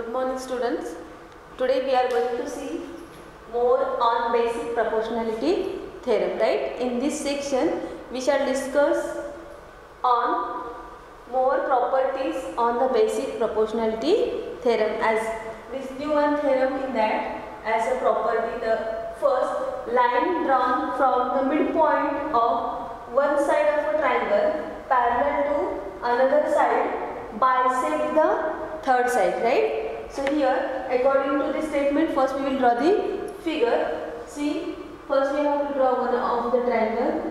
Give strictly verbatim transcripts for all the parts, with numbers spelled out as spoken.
Good morning students. Today we are going to see more on basic proportionality theorem, right? In this section we shall discuss on more properties on the basic proportionality theorem. As this new one theorem in that as a property, the first line drawn from the midpoint of one side of a triangle parallel to another side bisect the third side, right? So here according to this statement, first we will draw the figure. See, first we have to draw one of the triangle.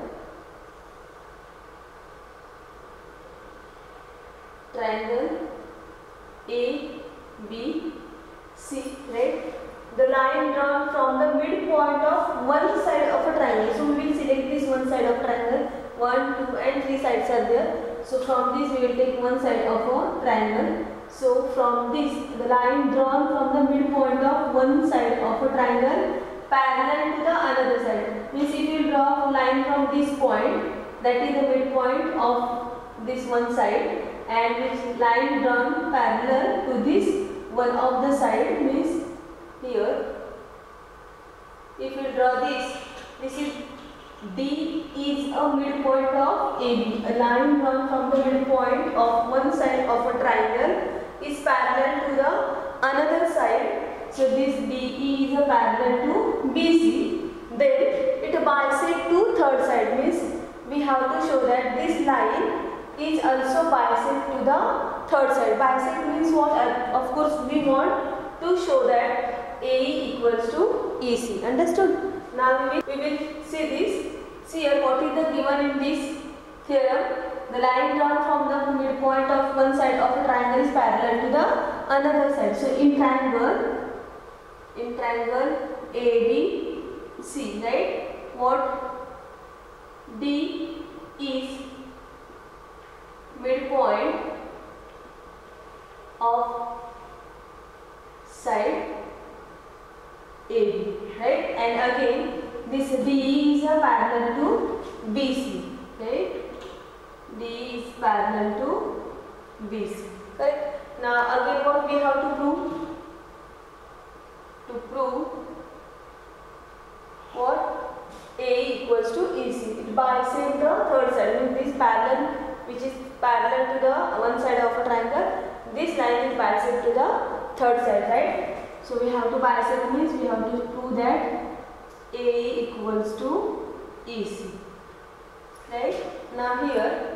Triangle A, B, C, right? The line drawn from the midpoint of one side of a triangle. So we will select this one side of triangle. One, two, and three sides are there. So from this we will take one side of a triangle. So from this, the line drawn from the midpoint of one side of a triangle parallel to the another side. Means if you draw a line from this point, that is the midpoint of this one side, and which line drawn parallel to this one of the side, means here if you draw this, this is D is a midpoint of A B. A line drawn from the midpoint of one side of a triangle is parallel to the another side. So this D E is a parallel to B C. Then it bisect to third side, means we have to show that this line is also bisect to the third side. Bisect means what? Of course we want to show that A E equals to E C. Understood? Now we will, we will see this. See here what is the given in this theorem. The line drawn from the midpoint of one side of a triangle is parallel to the another side. So in triangle, in triangle A B C, right? What? D is midpoint of side A B, right? And again this D is a parallel to B C, right? D is parallel to B C, correct? Now again what we have to prove? To prove what? A equals to E C. It bisects the third side. Means this parallel, which is parallel to the one side of a triangle, this line is bisect to the third side, right? So we have to bisect, means we have to prove that A equals to E C, right? Now here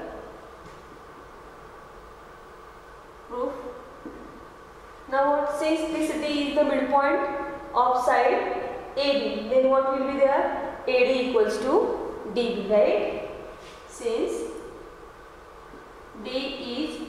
proof. Now what says this D is the midpoint of side A B. Then what will be there? A D equals to D B, right? Since D is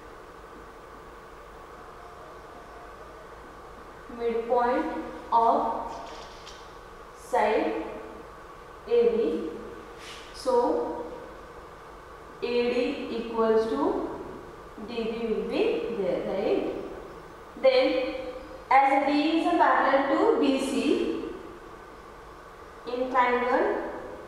midpoint of side A B, so A D equals to D B will be there, right? Then as D is a parallel to B C, in triangle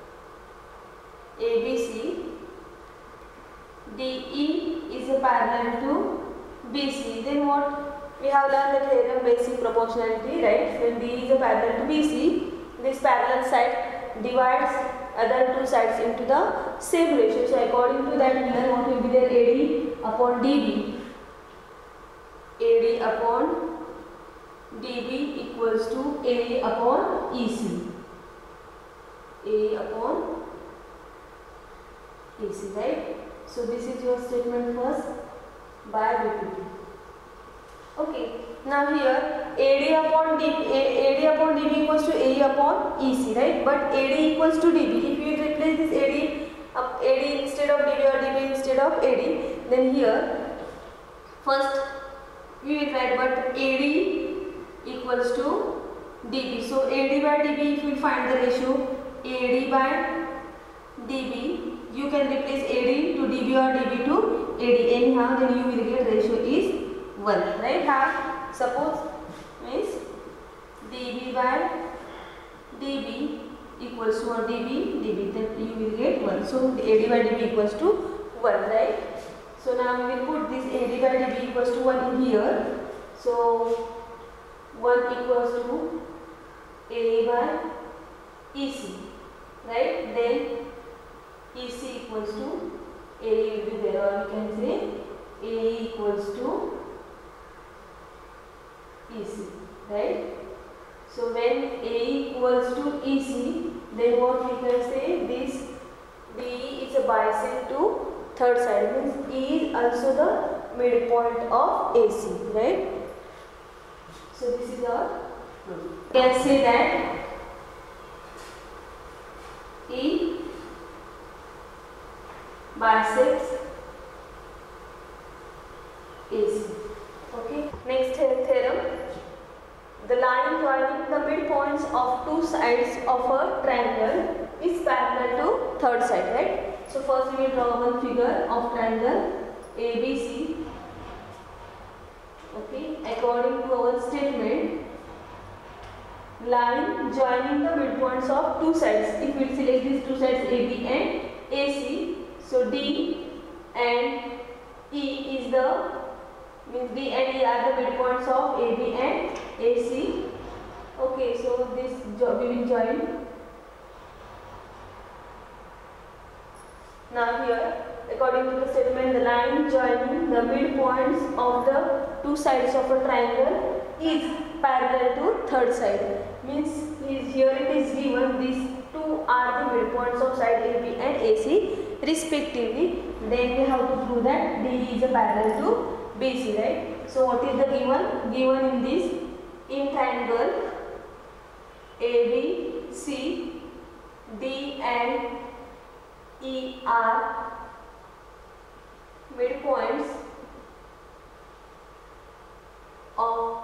A B C, D E is a parallel to B C. Then what? We have learned the theorem basic proportionality, right? When D is a parallel to B C, this parallel side divides other two sides into the same ratio. So according to that, here what will be there? A D upon D B. A D upon D B equals to A upon E C. A upon E C, right? So this is your statement first by repeating. Okay. Now here A D upon D B, A D upon D B equals to A upon E C, right? But A D equals to D B. If you replace this A D, uh, A D instead of D B or D B instead of A D, then here first we will write, but A D equals to D B. So A D by D B, if you find the ratio A D by D B, you can replace A D to D B or D B to A D. Anyhow, then you will get ratio is one, right? Have suppose means D B by D B equals to or D B, D B, then you will get one. So A D by D B equals to one, right? So now we will put this A D by D B equals to one in here. So one equals to A D by E C, right? Then E C equals to A D will be there, or we can say A E equals to E C, right? So when A E equals to E C, then what we can say, this D is a bisect to third side, means E is also the midpoint of A C, right? So this is our proof. We can say that E bisects A C. Okay. Next theorem. The line joining the midpoints of two sides of a triangle is parallel to third side, right? So first we will draw one figure of triangle A B C. Okay. According to our statement, line joining the midpoints of two sides. If we select these two sides A B and A C, so D and E is the means D and E are the midpoints of A B and A C. Okay, so this we will join. Now here, according to the statement, the line joining the midpoints of the two sides of a triangle is parallel to third side. Means is here it is given these two are the midpoints of side A B and A C respectively. Then we have to prove that D is a parallel to B C, right? So what is the given? Given in this, in triangle A B C, D and E are midpoints of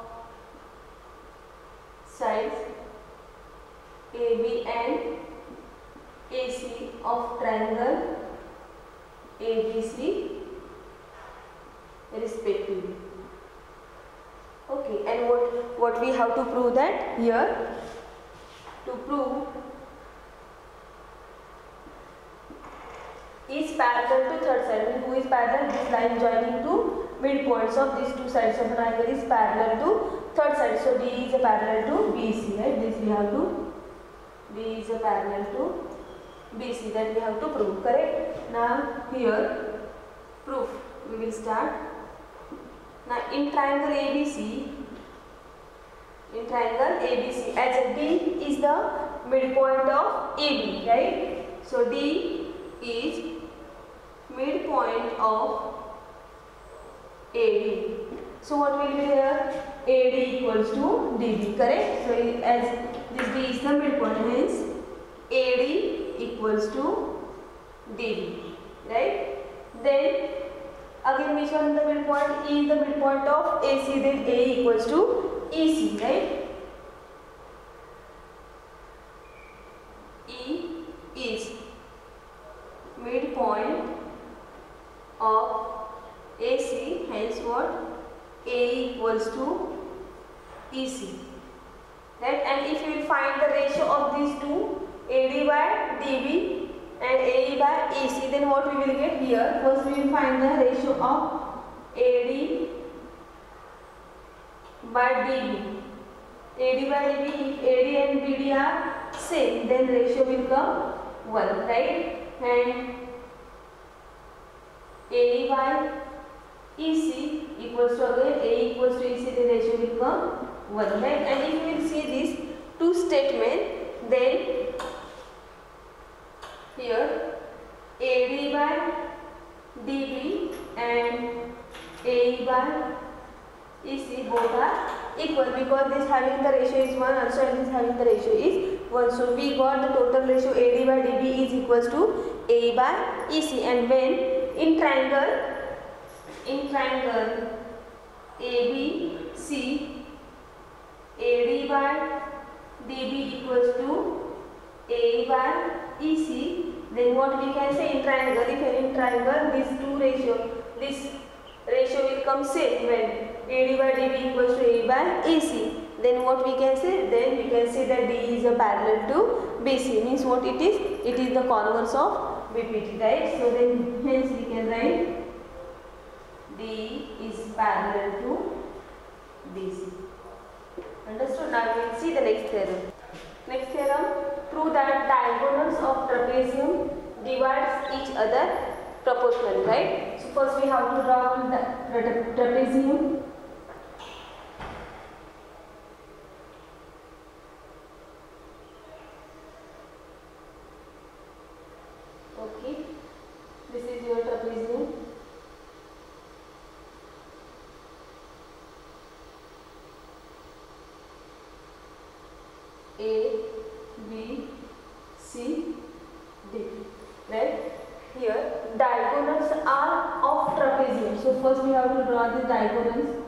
sides A B and A C of triangle A B C respectively. Okay, and what what we have to prove that here? To prove is parallel to third side. Who is parallel? This line joining two midpoints of these two sides of the triangle is parallel to third side. So D is a parallel to B C, right? This we have to. D is a parallel to B C, that we have to prove. Correct? Now here proof. We will start. Now in triangle A B C, in triangle A B C, as D is the midpoint of A B, right? So D is midpoint of A B. So what will be there? A D equals to D B, correct? So as this D is the midpoint, means A D equals to D B, right? Then again which one is the midpoint? E is the midpoint of A C, then A equals to E C, right? E is midpoint of A C, hence what? A equals to E C, right? And if you will find the ratio of these two, A D by D B and A E by E C, then what we will get here? First we will find the ratio of A D by D B. A D by D B, if A D and B D are same, then ratio will come one, right? And A D by E C equals to again A equals to E C, the ratio will come one, right? And if you will see these two statements, then here A D by D B and A E by E C both are equal, because this having the ratio is one also and this having the ratio is one. So we got the total ratio A D by D B is equals to A E by E C, and when in triangle in triangle A B C, A D by D B equals to A E by E C, then what we can say in triangle, if in triangle these two ratio, this ratio will come same when A D by D B equals to A E by E C, then what we can say? Then we can say that D is a parallel to B C, means what it is? It is the converse of B P T, right? So then hence we can write D is parallel to D C. Understood? Now we will see the next theorem. Next theorem, prove that diagonals of trapezium divides each other proportionally, right? So first we have to draw the tra trapezium. Okay, this is your trapezium. A, B, C, D, right? Here diagonals are of trapezium. So first we have to draw the diagonals.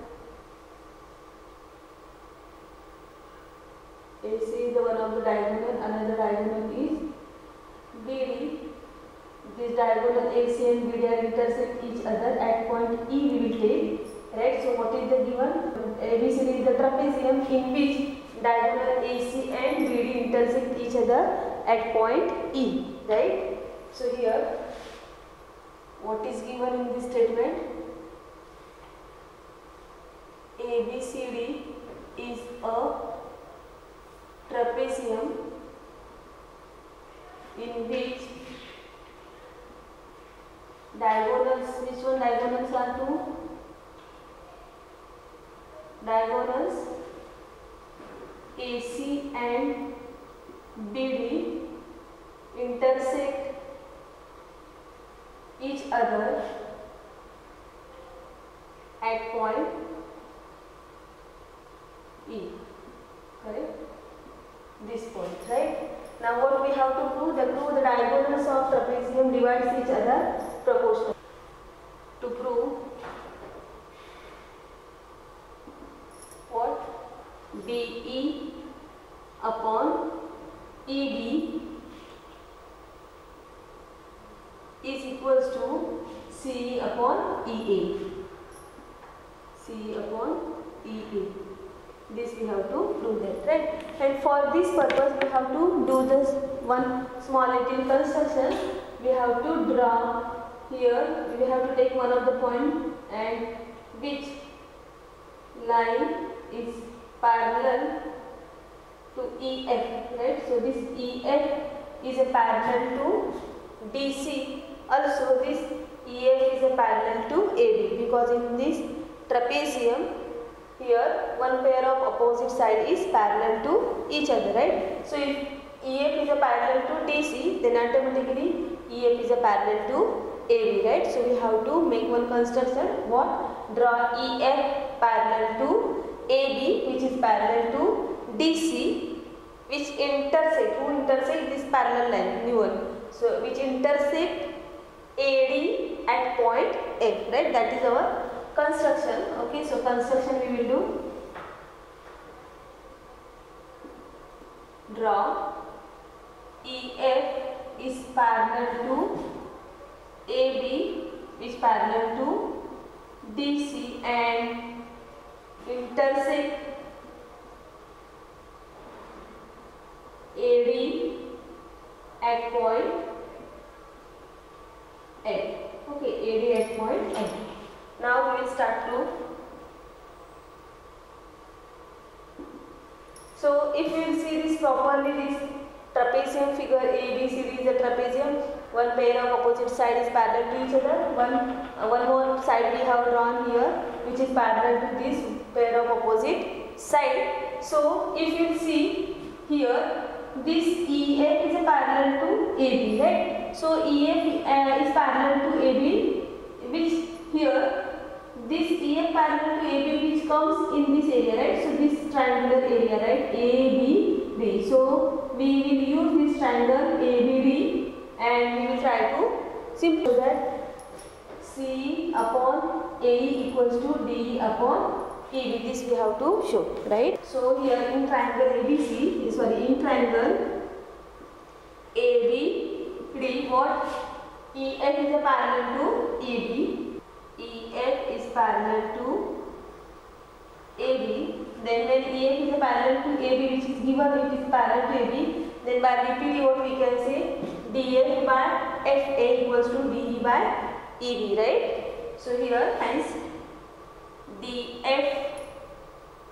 A C is the one of the diagonal, another diagonal is B D. This diagonal A C and B D are intersect each other at point E we will take, right? So what is the given? A B C D is the trapezium in which diagonal A C and B D intersect each other at point E, right? So here, what is given in this statement? A B C D is a trapezium in which diagonals, which one diagonals are two? Diagonals A C and B D intersect each other at point E, correct? This point, right? Now what we have to prove? The prove the diagonals of trapezium divides each other proportionally. To prove what? B E upon E D is equals to C upon E A. C upon E A. This we have to prove that, right? And for this purpose we have to do this one small little construction. We have to draw here, we have to take one of the point and which line is parallel to E F, right? So this E F is a parallel to D C. Also this E F is a parallel to A B, because in this trapezium here one pair of opposite side is parallel to each other, right? So if E F is a parallel to D C, then automatically E F is a parallel to A B, right? So we have to make one construction. What? Draw E F parallel to A B, which is parallel to D C, which intersect, who intersect this parallel line, new one. So which intersect A D at point F, right? That is our construction. Okay, so construction we will do. Draw E F is parallel to A B, is parallel to D C and intersect A D at point F. Okay, A D at point F. Now we will start to. So if we will see this properly, this trapezium figure A B C D is a trapezium. One pair of opposite side is parallel to each other. One uh, one more side we have drawn here, which is parallel to this pair of opposite side. So if you see here, this E F is a parallel to A B, right? So E F uh, is parallel to A B, which here this E F parallel to A B, which comes in this area, right? So this triangular area, right? A B D. So we will use this triangle A B D and we will try to simplify that. C upon A E equals to D upon E B. This we have to show, right? So here in triangle A B C, sorry, in triangle A B D, what? E F is a parallel to A B. E F is parallel to A B. Then when E F is a parallel to A B, which is given, it is parallel to A B. Then by repeating, what we can say, D F by F A equals to D E by E B, right? So here hence D F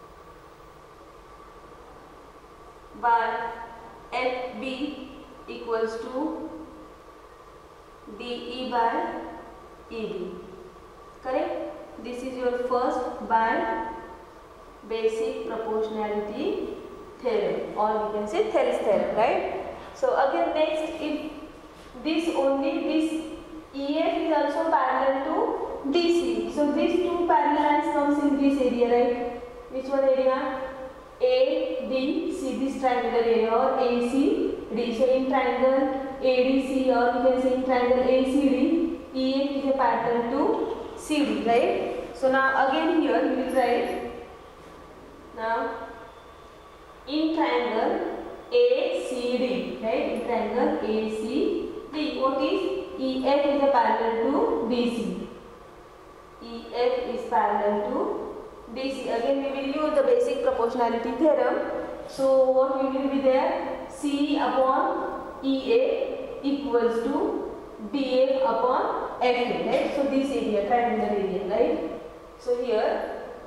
by F B equals to D E by E B. Correct? This is your first by basic proportionality theorem, or we can say Thales theorem, right? So again next, if this only this E F is also parallel to D C, so these two parallel lines comes in this area, right? Which one area? A D C, this triangular area, or A C D. So in triangle A D C, or you can say in triangle A C D, E F is a parallel to C D, right? So now again here we will write, now in triangle A C D, right? In triangle A C D, what is E F is a parallel to D C. E F is parallel to D C. Again we will use the basic proportionality theorem. So what will be there? C upon E A equals to D F upon F A, right? So this area, triangular area, right? So here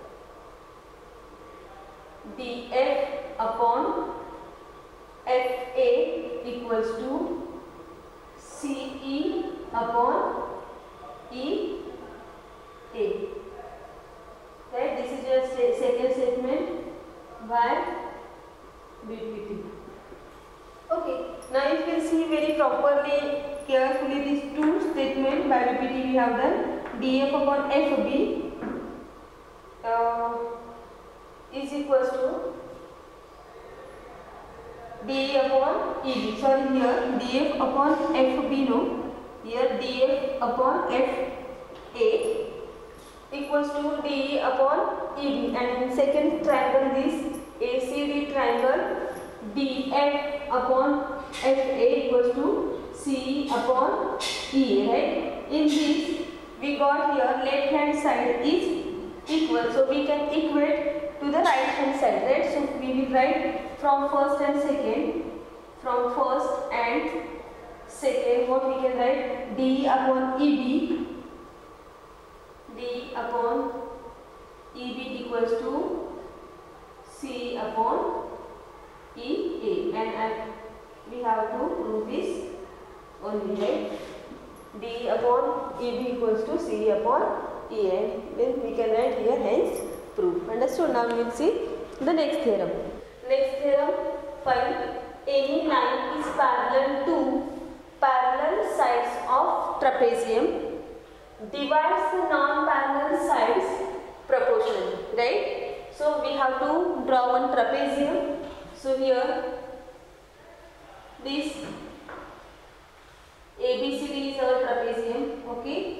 D F upon F A equals to C E upon E A. Right? This is your second statement by B P T. Okay. Now you can see very properly, carefully these two statements by B P T we have done. D F upon F B uh, is equals to D upon E B. Sorry, here D F upon F B, no. Here D F upon F A equals to D upon E B. And in second triangle, this A C D triangle, D F upon F A equals to C upon E A, right? In this, we got here left hand side is equal, so we can equate to the right hand side, right? So we will write from first and second, from first and second, what we can write? D upon E B, D upon E B equals to C upon E A, and, and we have to prove this only, right? D upon E B equals to C upon E A, then we can write here hence proof. Understood? Now we will see the next theorem. Next theorem, find any line is parallel to parallel sides of trapezium, divides the non-parallel sides proportionally, right? So we have to draw one trapezium. So here this A B C D is our trapezium, okay?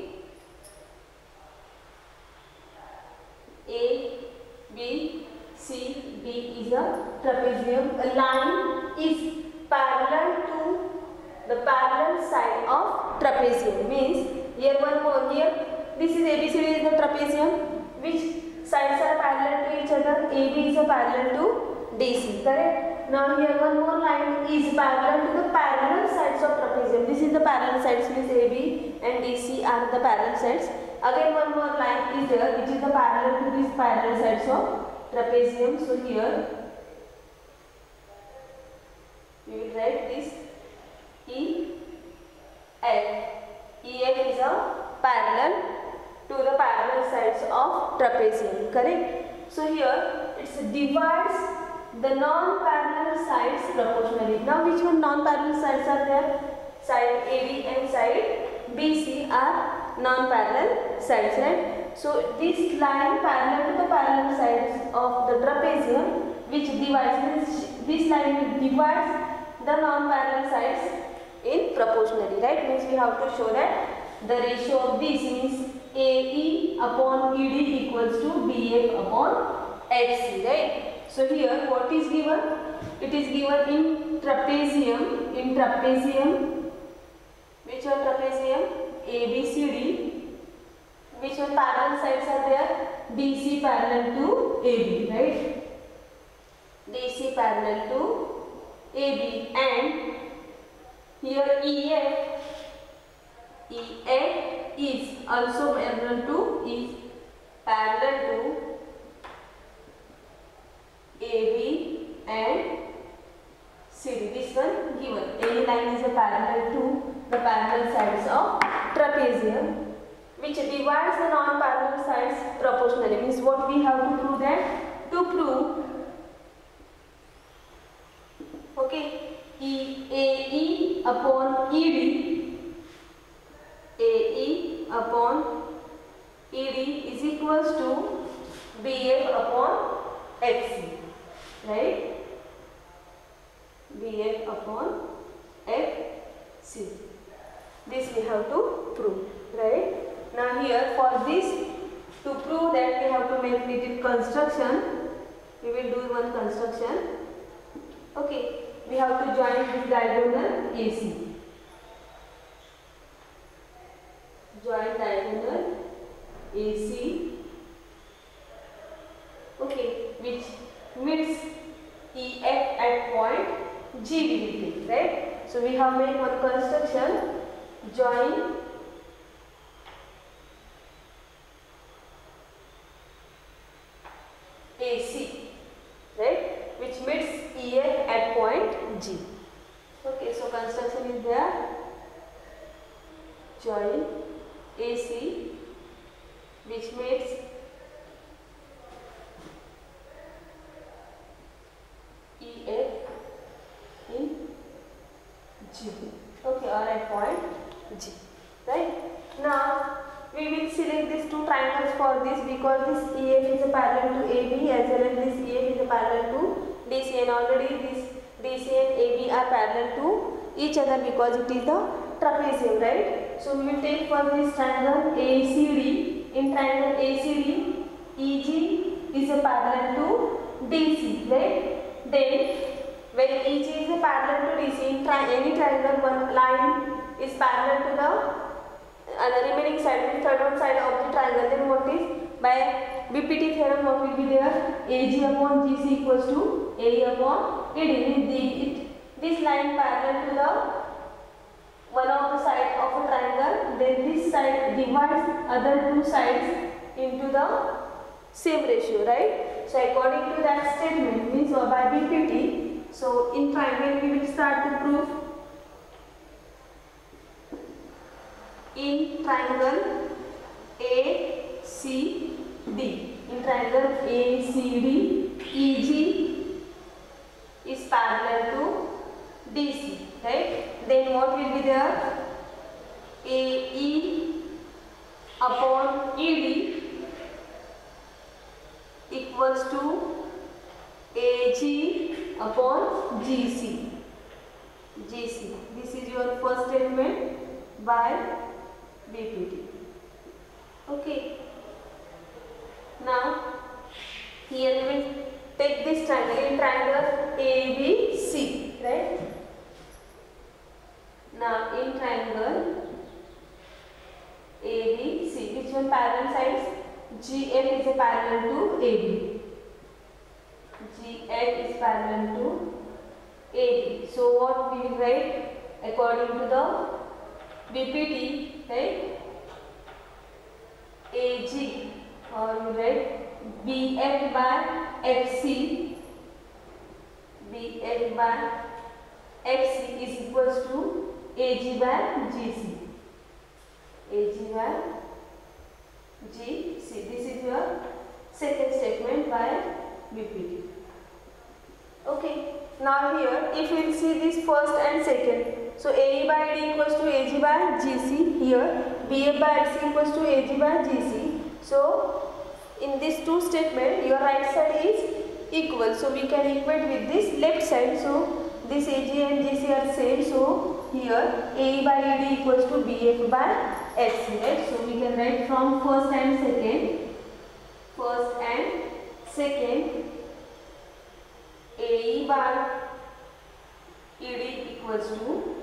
A, B, C, D is a trapezium. A line is parallel to the parallel side of trapezium. Means here one more, here this is A B C D is the trapezium. Which sides are parallel to each other? A B is a parallel to D C, correct? Now here one more line is parallel to the parallel sides of trapezium. This is the parallel sides, means A B and D C are the parallel sides. Again one more line is there which is the parallel to these parallel sides of trapezium. So here we will write this E F. E F is a parallel to the parallel sides of trapezium, correct? So here it divides the non-parallel sides proportionally. Now which one non-parallel sides are there? Side A B and side B C are non-parallel sides, right? So this line parallel to the parallel sides of the trapezium, which divides, this line divides the non-parallel sides in proportionally, right? Means we have to show that the ratio of this means A E upon E D equals to B F upon F C, right? So here what is given? It is given in trapezium, in trapezium, which one trapezium? A B C D. Which one parallel sides are there? D C parallel to A B, right? D C parallel to A B, and here E F, E F is also parallel to, is parallel to A B and C D. This one given. Any line is a parallel to the parallel sides of trapezium, which divides the non-parallel sides proportionally. Means what we have to prove that? To prove, okay, E A E upon E D, A E upon E D is equals to B F upon F C, right? B F upon F C. This we have to prove, right? Now here for this, to prove that we have to make little construction. We will do one construction. Okay, we have to join this diagonal A C. Join diagonal A C. Okay, which meets E F at point G we will take, right? So we have made one construction. Join A C, right, which meets E F at point G. Okay, so construction is there. Join A C, which meets E F in G. Okay, or at point G, right? Now we will select these two triangles for this, because this E F is a parallel to A B as well as this E F is a parallel to D C, and already this D C and A B are parallel to each other because it is the trapezium, right? So we will take for this triangle A C D. In triangle A C D, E G is a parallel to D C, right? Then when E G is a parallel to D C, in tri any triangle one line is parallel to the and the remaining side, the third one side of the triangle, then what is, by B P T theorem, what will be there? A G upon G C equals to A E upon A D. It, this line parallel to the one of the side of a triangle, then this side divides other two sides into the same ratio, right? So according to that statement, means by B P T, so in triangle we will start to prove. In triangle A C D, in triangle A C D, E G is parallel to D C, right? Then what will be there? A E upon E D equals to A G upon G C. G C. This is your first statement by B P T. Okay. Now here we will take this triangle, in triangle A B C, right? Now in triangle A B C, which one parallel sides? G F is a parallel to A B. G F is parallel to A B. So what we will write according to the B P T, right? A G, or we write B F by F C. B F by F C is equals to A G by G C. A G by G C. This is your second statement by B P T. Okay. Now here, if we will see this first and second, so A E by A D equals to A G by G C. Here B F by F C equals to A G by G C. So in these two statements, your right side is equal. So we can equate with this left side. So this A G and G C are same. So here A E by A D equals to B F by F C. Right? So we can write from first and second. First and second. A E by E D equals to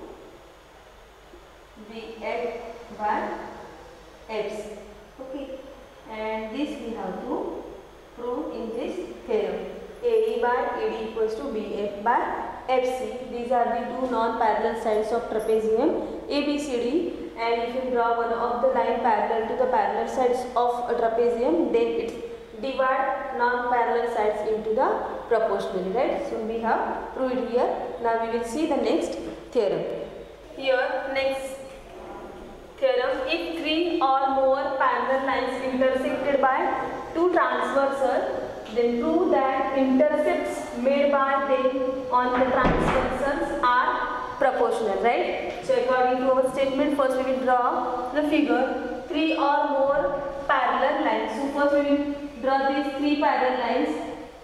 B F by F C. Okay, and this we have to prove in this theorem. A E by A D equals to B F by F C. These are the two non-parallel sides of trapezium A B C D, and if you draw one of the line parallel to the parallel sides of a trapezium, then it's divide non-parallel sides into the proportionally, right? So we have proved here Now we will see the next theorem. Here next theorem, if three or more parallel lines intersected by two transversals, then prove that intercepts made by them on the transversals are proportional, right? So according to our statement, first we will draw the figure, three or more parallel lines. So first we will draw these three parallel lines.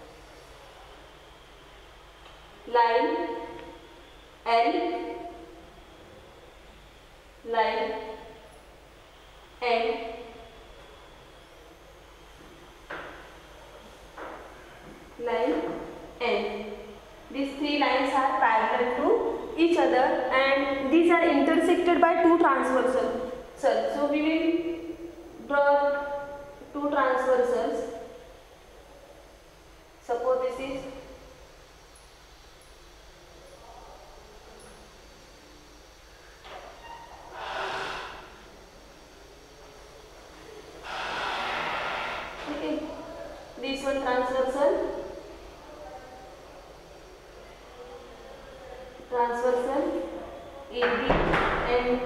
Line L, line N, line N. These three lines are parallel to each other and these are intersected by two transversals. So we will draw two transversals. Suppose this is this one transversal, transversal A B and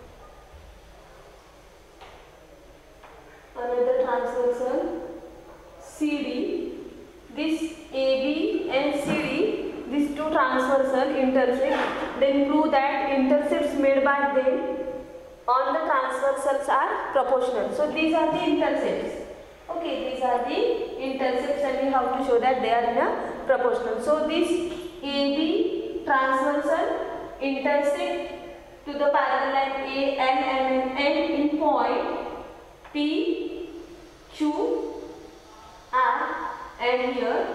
another transversal C D. This A B and C D, these two transversal intersect, then prove that intercepts made by them on the transversals are proportional. So these are the intercepts. Okay, these are the intercepts and we have to show that they are in a proportional. So this A B transversal intersect to the parallel line A, L and N in point P, Q, R and here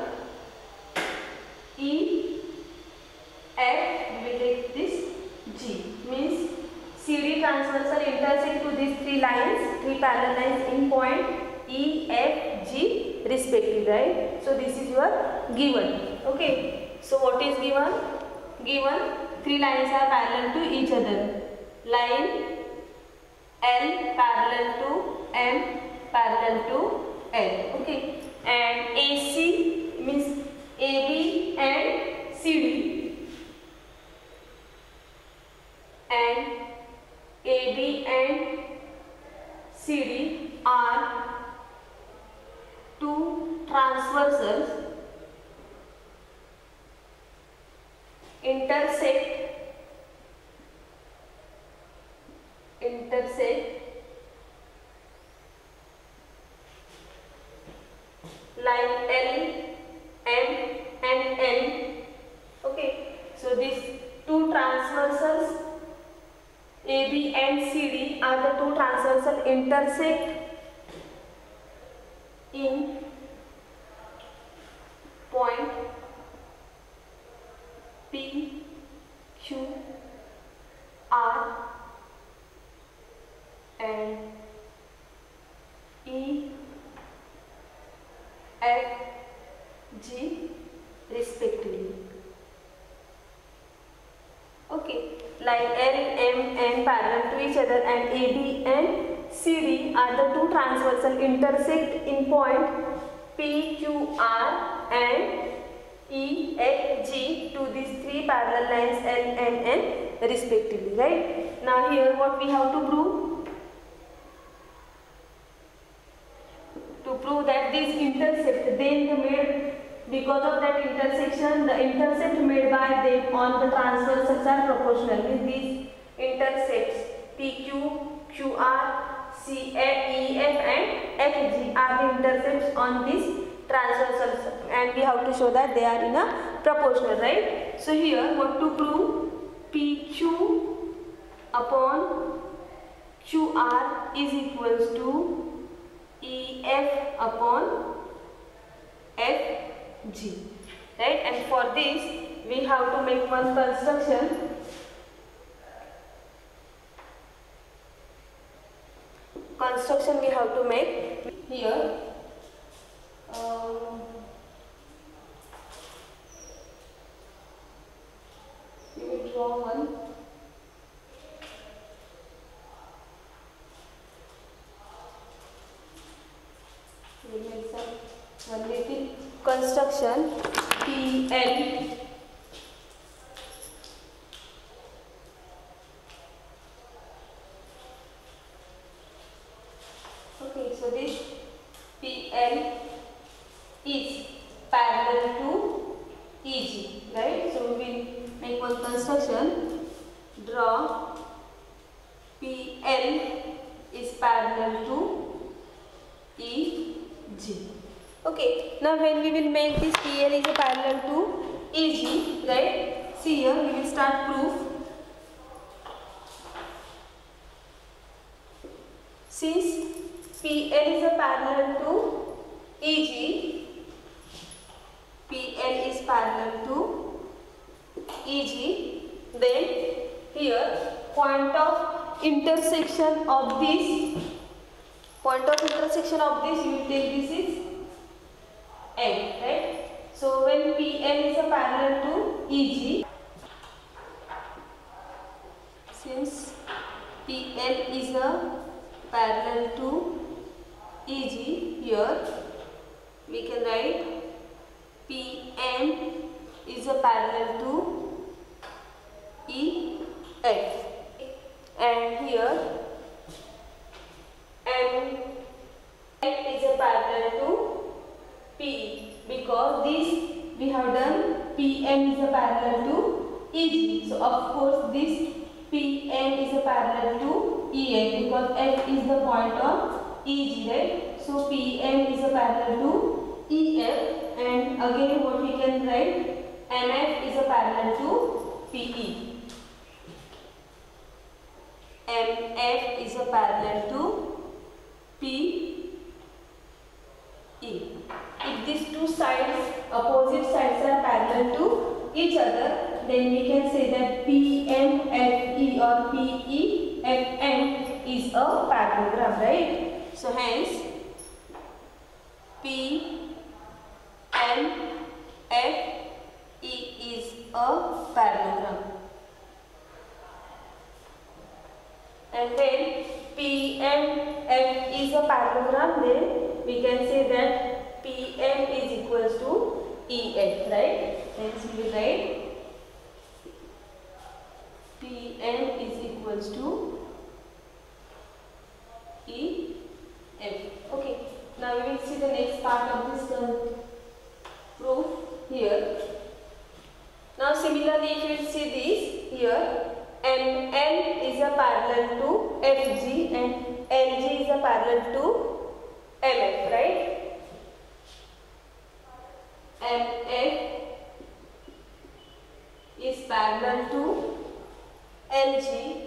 E, F, we will take this G. Means C D transversal intersect to these three lines, three parallel lines in point E, F, G respectively, right? So this is your given. Okay. So what is given? Given three lines are parallel to each other. Line L parallel to M parallel to L. Okay. And A C means A B and C D. And A B and C D are two transversals intersect intersect line L, M and N. Okay, so these two transversals A B and C D are the two transversal intersect in point P, Q, R and E, F, G respectively. Okay, line L, M, N parallel to each other and A, B and C, D are the two transversal intersect in point P, Q, R and E, F, G to these three parallel lines L, M, N respectively, right? Now here what we have to prove? To prove that these intersect, then the made, because of that intersection, the intercept made by them on the transversals are proportional. With these intercepts P, Q, Q, R, C, E, F and F, G are the intercepts on these transversals and we have to show that they are in a proportional, right? So here what to prove? P Q upon Q R is equals to E F upon F G, right? And for this we have to make one construction. Construction we have to make here. Um, we will draw one. We will make some one little construction P L Okay, so this P L is parallel to E G, right? So we will make one construction. Draw P L is parallel to E G. Okay, now when we will make this P L is a parallel to E G, right? See here, we will start proof. Since P L is a parallel to E G, P L is parallel to E G, then here point of intersection of this, point of intersection of this, you will take this is N, right? So when P L is a parallel to E G, since P L is a parallel to E G, here we can write P M is a parallel to E F, and here M F is a parallel to P E, because this we have done P M is a parallel to E G, so of course this P M is a parallel to E F, because F is the point of E G, right? So P M is a parallel to E F, and again what we can write, M F is a parallel to P E. M F is a parallel to P E. If these two sides, opposite sides are parallel to each other, then we can say that P M F E or P E F M is a parallelogram, right? So hence P M F E is a parallelogram. And when P M F is a parallelogram, then we can say that P M is equals to E F, right? Hence we will write P M is equals to E F. Okay, now we will see the next part of this uh, proof here. Now similarly, if you will see this here, M L is a parallel to F G and L G is a parallel to M F, right? M F is parallel to L G.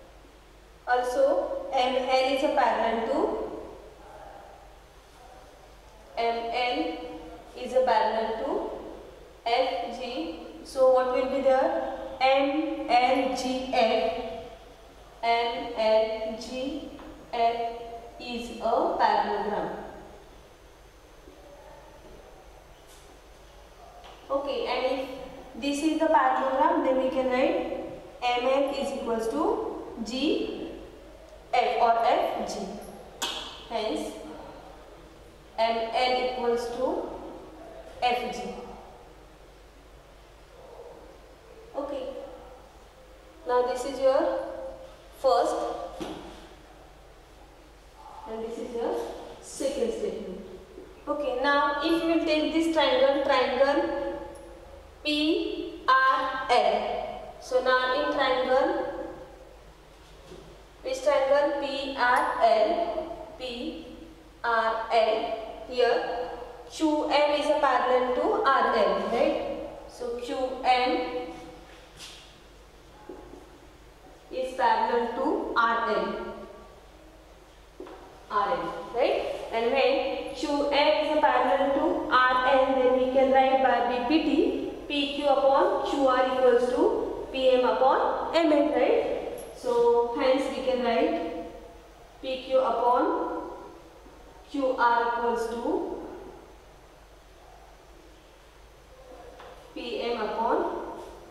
Also, M L is a parallel to M L is a parallel to F G. So what will be there? M L G F. M L G F is a parallelogram. Okay, and if this is the parallelogram, then we can write M L is equals to G F or F G. Hence, M L equals to F G. Okay. Now this is your first, and this is your second statement. Okay. Now if you will take this triangle, triangle P R L. So now in triangle, which triangle? P R L. P R L. Here Q M is a parallel to R L, right? So Q M is parallel to R L. R L, right? And when Q M is a parallel to R L, then we can write by B P T. P Q upon Q R equals to P M upon M L, right? So hence we can write P Q upon Q R equals to P M upon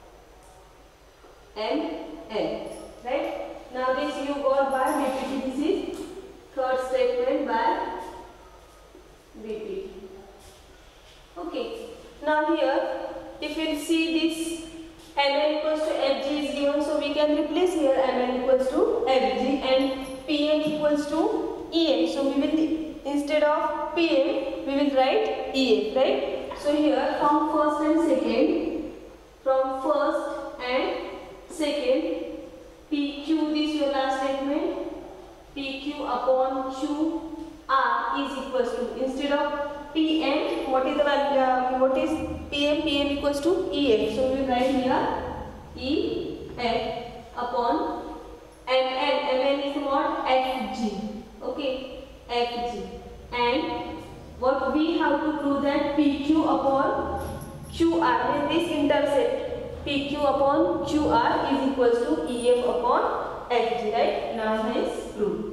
M L, right? Now this you got by B P T. This is third statement by B P T. Okay. Now here, if you see this M L equals to F G is given, so we can replace here M L equals to F G and P M equals to E F. So we will, instead of P M, we will write E F, right? So here from first and second, from first and second, P Q, this your last statement, P Q upon Q R is equals to, instead of P M, what is the value, uh, what is P M? P M equals to E F. So we will write here E F upon M N. M N is what? F G. Okay, F G. And what we have to prove that P Q upon Q R, means this intercept P Q upon Q R is equals to E F upon F G, right? Now hence prove.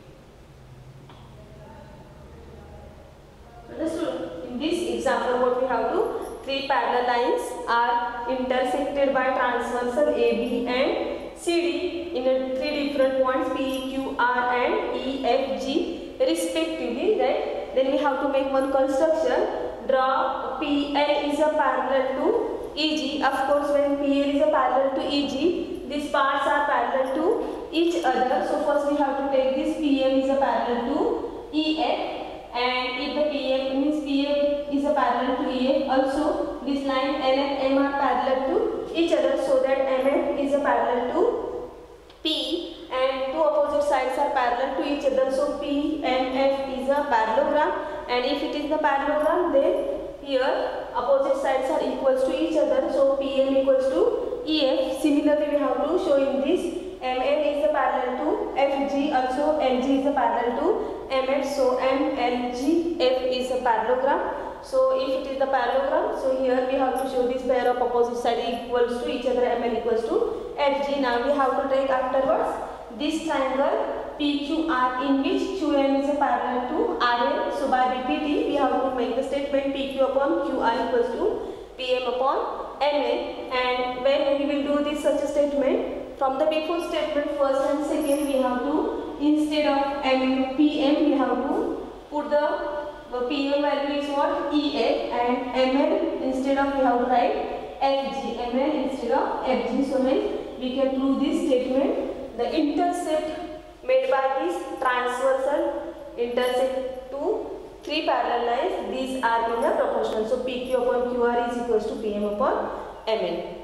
Understood? In this example, what we have to, three parallel lines are intersected by transversal A B and C D in a three different points P, Q, R and E, F, G respectively, right? Then we have to make one construction. Draw P L is a parallel to E G. Of course, when P L is a parallel to E G, these parts are parallel to each other. So first we have to take this P M is a parallel to E F. And if the P M means P M is a parallel to E F, also this line L and M are parallel to each other, so that M F is a parallel to P and two opposite sides are parallel to each other. So P M F is a parallelogram, and if it is the parallelogram, then here opposite sides are equals to each other. So P M equals to E F. Similarly, we have to show in this M N is a parallel to F G, also L G is a parallel to M F, so M L G F is a parallelogram. So if it is the parallelogram, so here we have to show this pair of opposite side equals to each other, M N equals to F G. Now we have to take afterwards this triangle P Q R, in which Q M is a parallel to R N. So by B P T we have to make the statement P Q upon Q R equals to P M upon M N. And when we will do this such a statement, from the before statement first and second, we have to, instead of M P M, we have to put the, the P M value is what? E F, and M N instead of, we have to write F G. M N instead of F G. So hence we can prove this statement. The intercept made by this transversal intersect to three parallel lines, these are in a proportional. So P Q upon Q R is equals to P M upon M N.